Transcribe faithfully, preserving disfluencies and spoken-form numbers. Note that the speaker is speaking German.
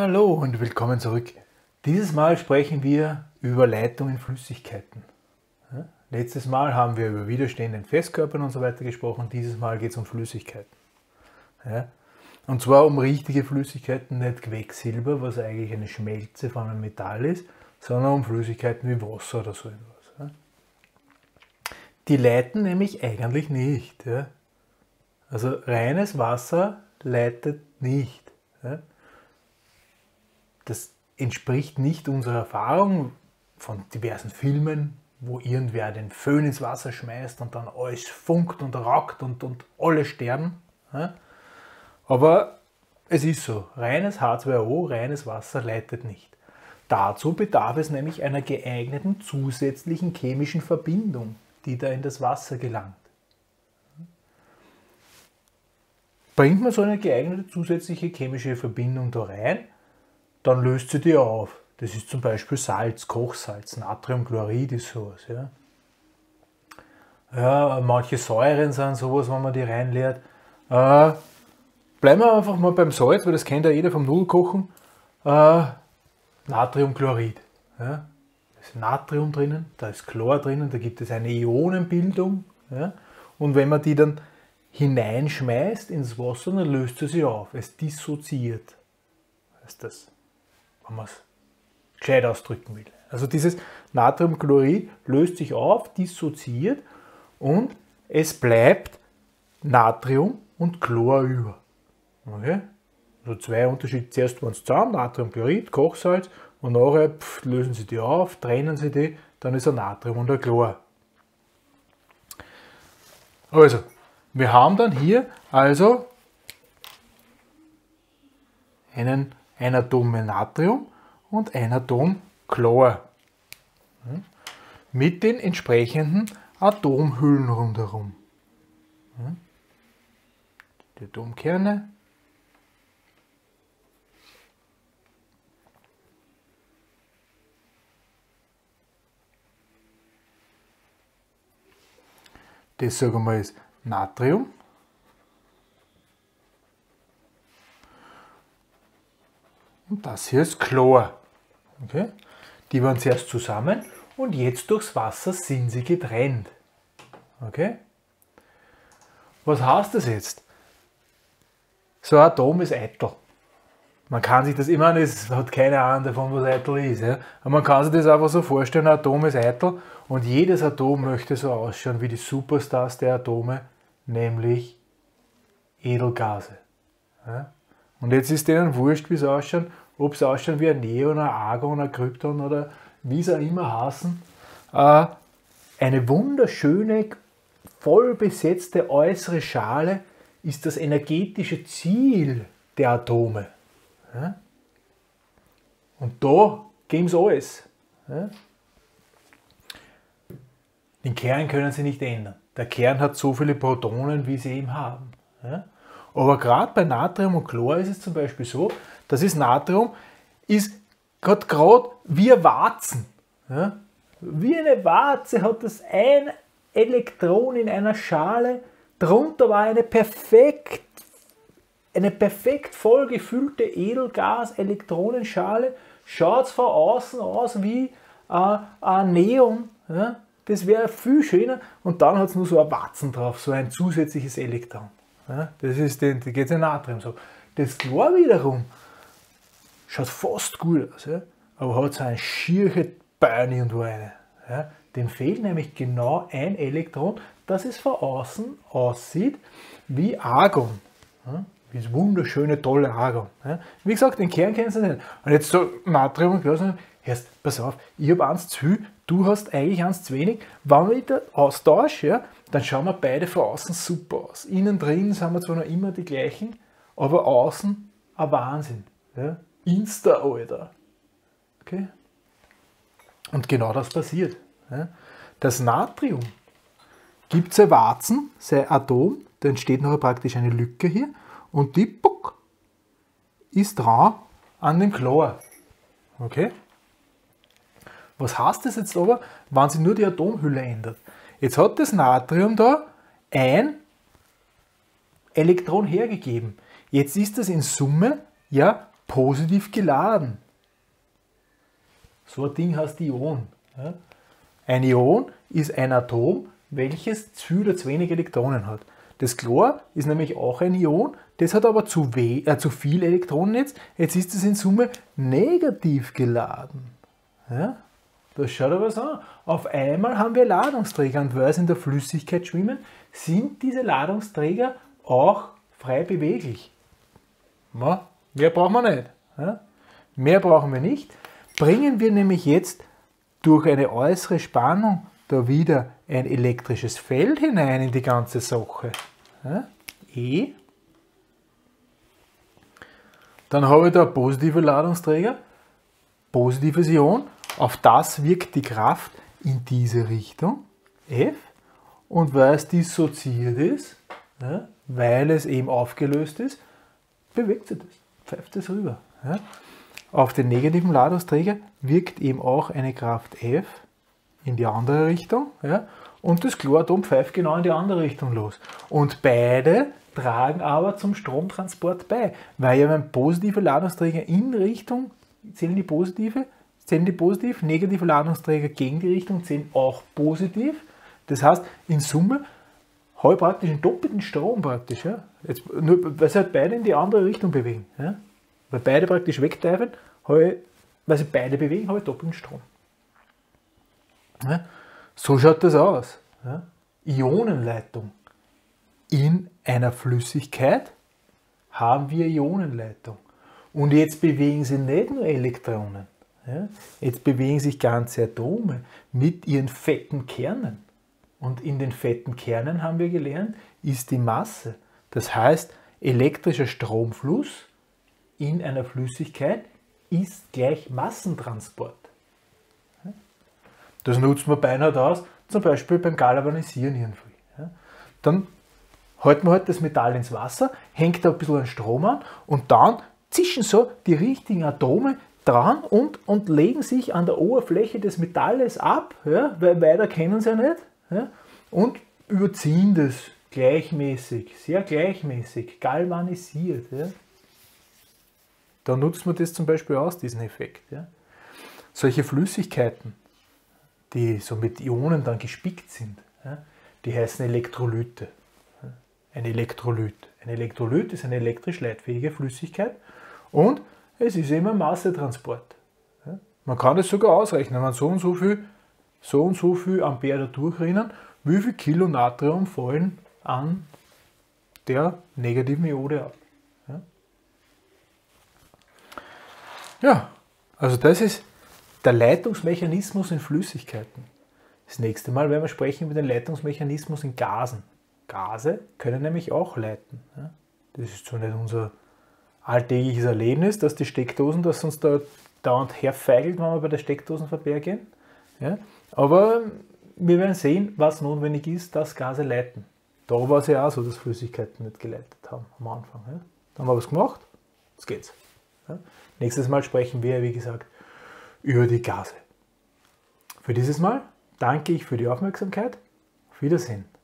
Hallo und willkommen zurück. Dieses Mal sprechen wir über Leitung in Flüssigkeiten. Ja? Letztes Mal haben wir über Widerstände in Festkörpern und so weiter gesprochen. Dieses Mal geht es um Flüssigkeiten. Ja? Und zwar um richtige Flüssigkeiten, nicht Quecksilber, was eigentlich eine Schmelze von einem Metall ist, sondern um Flüssigkeiten wie Wasser oder so etwas. Ja? Die leiten nämlich eigentlich nicht. Ja? Also reines Wasser leitet nicht. Ja? Das entspricht nicht unserer Erfahrung von diversen Filmen, wo irgendwer den Föhn ins Wasser schmeißt und dann alles funkt und raucht und, und alle sterben. Ja? Aber es ist so, reines H zwei O, reines Wasser leitet nicht. Dazu bedarf es nämlich einer geeigneten zusätzlichen chemischen Verbindung, die da in das Wasser gelangt. Bringt man so eine geeignete zusätzliche chemische Verbindung da rein, dann löst sie die auf. Das ist zum Beispiel Salz, Kochsalz, Natriumchlorid ist sowas. Ja. Ja, manche Säuren sind sowas, wenn man die reinleert. Äh, bleiben wir einfach mal beim Salz, weil das kennt ja jeder vom Nudelkochen. Äh, Natriumchlorid. Ja. Da ist Natrium drinnen, da ist Chlor drinnen, da gibt es eine Ionenbildung. Ja. Und wenn man die dann hineinschmeißt ins Wasser, dann löst sie sich auf. Es dissoziiert. Heißt das, wenn man es gescheit ausdrücken will. Also dieses Natriumchlorid löst sich auf, dissoziiert und es bleibt Natrium und Chlor über. Okay? Also zwei Unterschiede. Zuerst waren es zusammen, Natriumchlorid, Kochsalz und nachher pff, lösen sie die auf, trennen sie die, dann ist ein Natrium und ein Chlor. Also, wir haben dann hier also einen, ein Atom Natrium und ein Atom Chlor mit den entsprechenden Atomhüllen rundherum. Die Atomkerne. Das sagen wir mal ist Natrium. Und das hier ist Chlor. Okay? Die waren zuerst zusammen und jetzt durchs Wasser sind sie getrennt. Okay? Was heißt das jetzt? So ein Atom ist eitel. Man kann sich das immer, es hat keine Ahnung davon, was eitel ist. Ja? Aber man kann sich das einfach so vorstellen, ein Atom ist eitel und jedes Atom möchte so ausschauen wie die Superstars der Atome, nämlich Edelgase. Ja? Und jetzt ist denen wurscht, wie es ausschaut, ob es ausschaut wie ein Neon, ein Argon, ein Krypton oder wie es auch immer heißen. Äh, eine wunderschöne, voll besetzte äußere Schale ist das energetische Ziel der Atome. Ja? Und da geben sie alles. Ja? Den Kern können sie nicht ändern. Der Kern hat so viele Protonen, wie sie eben haben. Ja? Aber gerade bei Natrium und Chlor ist es zum Beispiel so, dass das Natrium ist gerade wie ein Warzen. Ja? Wie eine Warze hat das ein Elektron in einer Schale, darunter war eine perfekt, eine perfekt voll gefüllte Edelgas-Elektronenschale, schaut von außen aus wie äh, ein Neon. Ja? Das wäre viel schöner und dann hat es nur so ein Warzen drauf, so ein zusätzliches Elektron. Ja, das ist den, da geht es in Natrium so. Das Chlor wiederum schaut fast gut aus, ja, aber hat so eine schiere Beine irgendwo eine. Ja. Dem fehlt nämlich genau ein Elektron, dass es von außen aussieht wie Argon. Ja, wie das wunderschöne, tolle Argon. Ja. Wie gesagt, den Kern kennen Sie nicht. Und jetzt so Natrium und Chlor sagen, erst, pass auf, ich habe eins zu viel, du hast eigentlich eins zu wenig. Wenn wir da austauschen, ja, dann schauen wir beide von außen super aus. Innen drin sind wir zwar noch immer die gleichen, aber außen ein Wahnsinn. Ja. Insta, Alter. Okay? Und genau das passiert. Ja. Das Natrium gibt sein Warzen, sein Atom, da entsteht nachher praktisch eine Lücke hier und die puck, ist dran an den Chlor. Okay? Was heißt das jetzt aber, wenn sich nur die Atomhülle ändert? Jetzt hat das Natrium da ein Elektron hergegeben. Jetzt ist das in Summe ja positiv geladen. So ein Ding heißt Ion. Ja? Ein Ion ist ein Atom, welches zu oder zu wenig Elektronen hat. Das Chlor ist nämlich auch ein Ion, das hat aber zu, we äh, zu viel Elektronen jetzt. Jetzt ist es in Summe negativ geladen. Ja? Das schaut aber so an. Auf einmal haben wir Ladungsträger und weil sie in der Flüssigkeit schwimmen, sind diese Ladungsträger auch frei beweglich. Ja, mehr brauchen wir nicht. Ja? Mehr brauchen wir nicht. Bringen wir nämlich jetzt durch eine äußere Spannung da wieder ein elektrisches Feld hinein in die ganze Sache. Ja? E. Dann habe ich da einen positiven Ladungsträger, positives Ion. Auf das wirkt die Kraft in diese Richtung, F. Und weil es dissoziiert ist, ja, weil es eben aufgelöst ist, bewegt sich das, pfeift es rüber. Ja. Auf den negativen Ladungsträger wirkt eben auch eine Kraft F in die andere Richtung. Ja, und das Chloratom pfeift genau in die andere Richtung los. Und beide tragen aber zum Stromtransport bei, weil ja beim positiven Ladungsträger in Richtung zählen die positive, zählen die positiv, negative Ladungsträger gegen die Richtung zählen auch positiv. Das heißt, in Summe habe ich praktisch einen doppelten Strom praktisch. Ja? Jetzt, nur, weil sie halt beide in die andere Richtung bewegen. Ja? Weil beide praktisch wegtreiben, habe ich, weil sie beide bewegen, habe ich doppelten Strom. Ja? So schaut das aus. Ja? Ionenleitung. In einer Flüssigkeit haben wir Ionenleitung. Und jetzt bewegen sie nicht nur Elektronen. Ja? Jetzt bewegen sich ganze Atome mit ihren fetten Kernen. Und in den fetten Kernen, haben wir gelernt, ist die Masse. Das heißt, elektrischer Stromfluss in einer Flüssigkeit ist gleich Massentransport. Das nutzen wir beinahe aus, zum Beispiel beim Galvanisieren irgendwie. Dann halten wir halt das Metall ins Wasser, hängt da ein bisschen an Strom an und dann zischen so die richtigen Atome dran und, und legen sich an der Oberfläche des Metalles ab, ja, weil weiter kennen sie ja nicht, ja, und überziehen das gleichmäßig, sehr gleichmäßig, galvanisiert. Ja. Da nutzt man das zum Beispiel aus, diesen Effekt. Ja. Solche Flüssigkeiten, die so mit Ionen dann gespickt sind, ja, die heißen Elektrolyte. Ein Elektrolyt. Ein Elektrolyt ist eine elektrisch leitfähige Flüssigkeit und es ist immer Massetransport. Ja. Man kann das sogar ausrechnen, wenn so und so viel, so und so viel Ampere da durchrennen, wie viel Kilo Natrium fallen an der negativen Iode ab. Ja. Ja, also das ist der Leitungsmechanismus in Flüssigkeiten. Das nächste Mal werden wir sprechen über den Leitungsmechanismus in Gasen. Gase können nämlich auch leiten. Ja. Das ist zwar nicht unser alltägliches Erlebnis, dass die Steckdosen, dass uns da dauernd herfeigelt, wenn wir bei der Steckdosenverkehr gehen. Ja. Aber wir werden sehen, was notwendig ist, dass Gase leiten. Da war es ja auch so, dass Flüssigkeiten nicht geleitet haben am Anfang. Ja. Dann haben wir was gemacht, jetzt geht's. Ja. Nächstes Mal sprechen wir, wie gesagt, über die Gase. Für dieses Mal danke ich für die Aufmerksamkeit. Auf Wiedersehen.